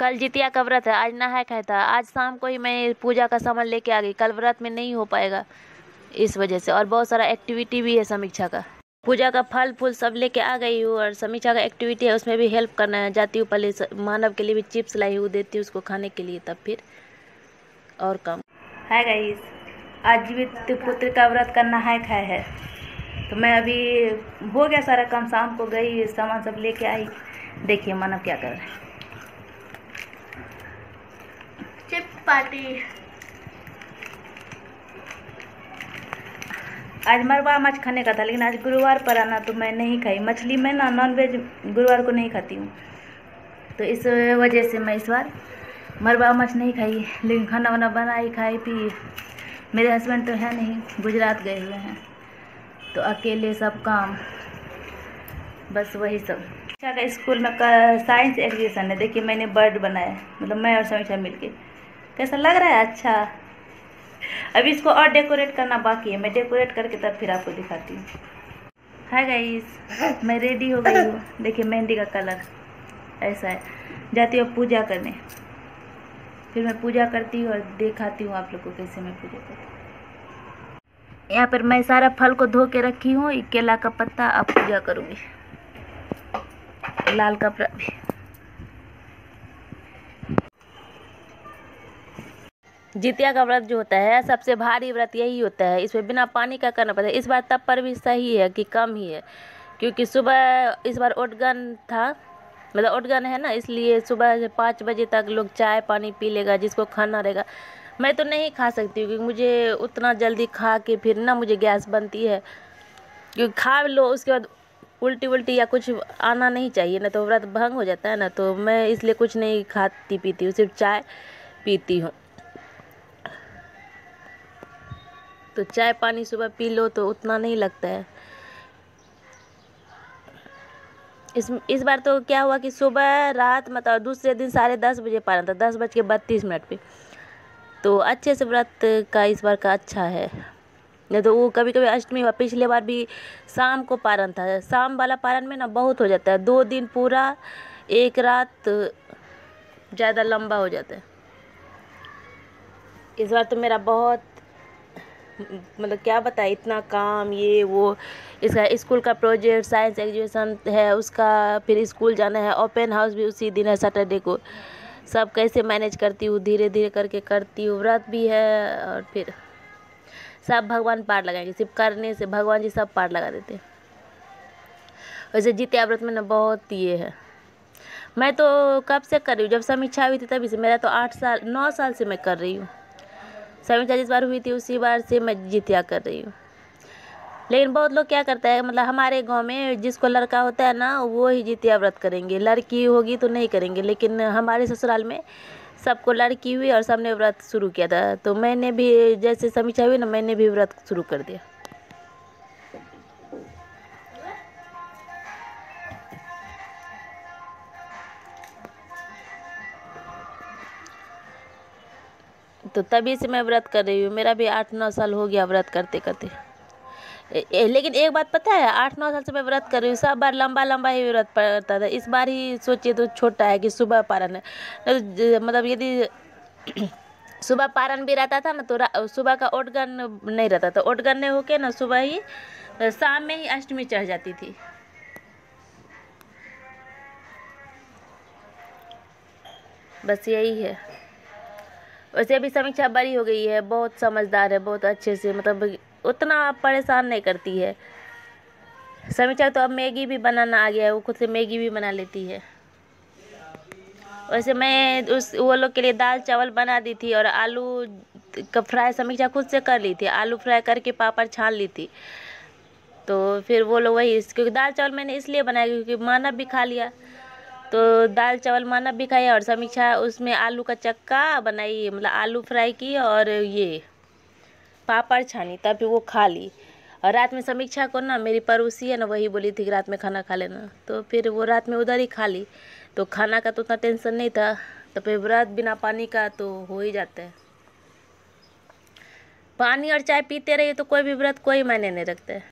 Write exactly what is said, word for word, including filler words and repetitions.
कल जितिया का व्रत है, आज नहाय खाया था। आज शाम को ही मैं पूजा का सामान लेके आ गई, कल व्रत में नहीं हो पाएगा इस वजह से। और बहुत सारा एक्टिविटी भी है समीक्षा का, पूजा का फल फूल सब लेके आ गई हूँ। और समीक्षा का एक्टिविटी है, उसमें भी हेल्प करना है। जाती हूँ पहले मानव के लिए भी चिप्स लाई हूँ, देती हूँ उसको खाने के लिए, तब फिर और काम है गाइस। आज जीवित पुत्र का व्रत का नहाय खाया है, तो मैं अभी हो गया सारा काम, शाम को गई सामान सब लेके आई। देखिए मानव क्या कर रहा है, चिप्स पार्टी। आज मरवा मछ खाने का था, लेकिन आज गुरुवार पर आना तो मैं नहीं खाई मछली। मैं ना नॉन वेज गुरुवार को नहीं खाती हूँ, तो इस वजह से मैं इस बार मरवा मछ नहीं खाई। लेकिन खाना वाना बनाई खाई पी। मेरे हस्बैंड तो है नहीं, गुजरात गए हुए हैं, तो अकेले सब काम, बस वही सब। समीक्षा का स्कूल में साइंस एग्जीबिशन है। देखिए मैंने बर्ड बनाया, मतलब मैं और समीक्षा मिलके। कैसा लग रहा है? अच्छा। अभी इसको और डेकोरेट करना बाकी है, मैं डेकोरेट करके तब फिर आपको दिखाती हूँ। हाय गाइस, मैं रेडी हो गई हूँ। देखिए मेहंदी का कलर ऐसा है। जाती हूँ पूजा करने, फिर मैं पूजा करती हूँ और दिखाती हूँ आप लोग को कैसे मैं पूजा करती हूँ। यहाँ पर मैं सारा फल को धो के रखी हूँ। केला का पत्ता अब पूजा करूँगी, लाल कपड़ा भी। जितिया का व्रत जो होता है सबसे भारी व्रत यही होता है, इसमें बिना पानी का करना पड़ता है। इस बार तब पर भी सही है कि कम ही है, क्योंकि सुबह इस बार ओटगन था, मतलब ओटगन है ना, इसलिए सुबह पाँच बजे तक लोग चाय पानी पी लेगा जिसको खाना रहेगा। मैं तो नहीं खा सकती हूँ, क्योंकि मुझे उतना जल्दी खा के फिर ना मुझे गैस बनती है। क्योंकि खा लो उसके बाद उल्टी उल्टी या कुछ आना नहीं चाहिए ना, तो व्रत भंग हो जाता है ना। तो मैं इसलिए कुछ नहीं खाती पीती हूँ, सिर्फ चाय पीती हूँ। तो चाय पानी सुबह पी लो तो उतना नहीं लगता है। इस इस बार तो क्या हुआ कि सुबह रात मतलब दूसरे दिन साढ़े दस बजे पारण था, दस बज के बत्तीस मिनट पे। तो अच्छे से व्रत का इस बार का अच्छा है। नहीं तो वो कभी कभी अष्टमी हुआ, पिछले बार भी शाम को पारण था। शाम वाला पारण में ना बहुत हो जाता है, दो दिन पूरा एक रात ज़्यादा लंबा हो जाता है। इस बार तो मेरा बहुत मतलब क्या बताए, इतना काम ये वो। इसका स्कूल का प्रोजेक्ट, साइंस एग्जीबिशन है उसका, फिर स्कूल जाना है, ओपन हाउस भी उसी दिन है सैटरडे को। सब कैसे मैनेज करती हूँ, धीरे धीरे करके करती हूँ। व्रत भी है और फिर सब भगवान पार लगाएंगे, सिर्फ करने से भगवान जी सब पार लगा देते हैं। वैसे जितिया व्रत में ना बहुत ये है। मैं तो कब से कर रही हूँ, जब समीक्षा हुई थी तभी से। मेरा तो आठ साल नौ साल से मैं कर रही हूँ। समीक्षा जिस बार हुई थी उसी बार से मैं जितिया कर रही हूँ। लेकिन बहुत लोग क्या करता है, मतलब हमारे गांव में जिसको लड़का होता है ना वो ही जितिया व्रत करेंगे, लड़की होगी तो नहीं करेंगे। लेकिन हमारे ससुराल में सबको लड़की हुई और सबने व्रत शुरू किया था, तो मैंने भी जैसे समीक्षा हुई ना, मैंने भी व्रत शुरू कर दिया। तो तभी से मैं व्रत कर रही हूँ। मेरा भी आठ नौ साल हो गया व्रत करते करते। ए, ए, लेकिन एक बात पता है, आठ नौ साल से मैं व्रत कर रही हूँ, सब बार लंबा लंबा ही व्रत पड़ता था। इस बार ही सोचिए तो छोटा है कि सुबह पारण है, मतलब यदि सुबह पारण भी रहता था ना तो सुबह का ओटगन नहीं रहता था। ओटगन नहीं होके ना सुबह ही शाम में ही अष्टमी चढ़ जाती थी। बस यही है। वैसे अभी समीक्षा बड़ी हो गई है, बहुत समझदार है, बहुत अच्छे से, मतलब उतना परेशान नहीं करती है। समीक्षा तो अब मैगी भी बनाना आ गया है, वो खुद से मैगी भी बना लेती है। वैसे मैं उस वो लोग के लिए दाल चावल बना दी थी, और आलू का फ्राई समीक्षा खुद से कर ली थी। आलू फ्राई करके पापड़ छान ली थी। तो फिर वो लोग वही, क्योंकि दाल चावल मैंने इसलिए बनाया क्योंकि मानव भी खा लिया। तो दाल चावल मानव भी खाया, और समीक्षा उसमें आलू का चक्का बनाई, मतलब आलू फ्राई की और ये पापड़ छानी, तब फिर वो खा ली। और रात में समीक्षा को ना, मेरी पड़ोसी है ना, वही बोली थी कि रात में खाना खा लेना, तो फिर वो रात में उधर ही खा ली। तो खाना का तो उतना टेंशन नहीं था। तो फिर व्रत बिना पानी का तो हो ही जाता है। पानी और चाय पीते रहिए तो कोई भी व्रत कोई मायने नहीं रखता है।